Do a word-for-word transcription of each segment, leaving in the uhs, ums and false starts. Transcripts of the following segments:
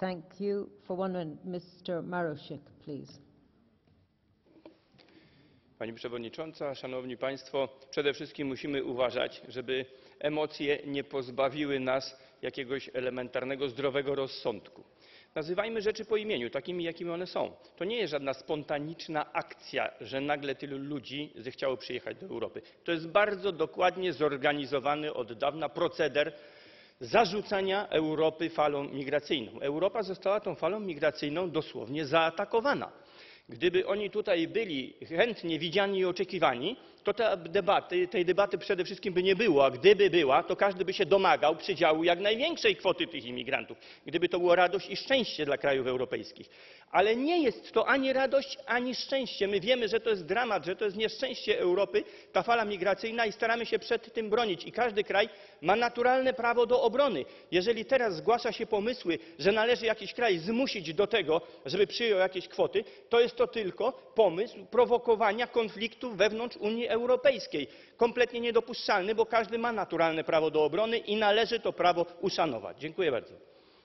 Thank you. For one minute, mister Marusic, please. Pani Przewodnicząca, Szanowni Państwo, przede wszystkim musimy uważać, żeby emocje nie pozbawiły nas jakiegoś elementarnego, zdrowego rozsądku. Nazywajmy rzeczy po imieniu, takimi jakimi one są. To nie jest żadna spontaniczna akcja, że nagle tylu ludzi zechciało przyjechać do Europy. To jest bardzo dokładnie zorganizowany od dawna proceder zarzucania Europy falą migracyjną. Europa została tą falą migracyjną dosłownie zaatakowana. Gdyby oni tutaj byli chętnie widziani i oczekiwani, to te debaty, tej debaty przede wszystkim by nie było, a gdyby była, to każdy by się domagał przydziału jak największej kwoty tych imigrantów, gdyby to było radość i szczęście dla krajów europejskich. Ale nie jest to ani radość, ani szczęście. My wiemy, że to jest dramat, że to jest nieszczęście Europy, ta fala migracyjna i staramy się przed tym bronić. I każdy kraj ma naturalne prawo do obrony. Jeżeli teraz zgłasza się pomysły, że należy jakiś kraj zmusić do tego, żeby przyjął jakieś kwoty, to jest to tylko pomysł prowokowania konfliktów wewnątrz Unii Europejskiej. Kompletnie niedopuszczalny, bo każdy ma naturalne prawo do obrony i należy to prawo uszanować. Dziękuję bardzo.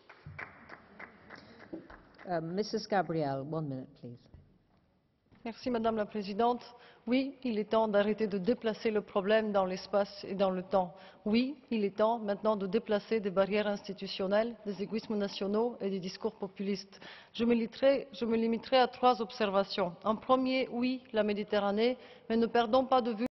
Uh, Missus Gabriel, one minute, please. Merci Madame la Présidente. Oui, il est temps d'arrêter de déplacer le problème dans l'espace et dans le temps. Oui, il est temps maintenant de déplacer des barrières institutionnelles, des égoïsmes nationaux et des discours populistes. Je me limiterai, je me limiterai à trois observations. En premier, oui, la Méditerranée, mais ne perdons pas de vue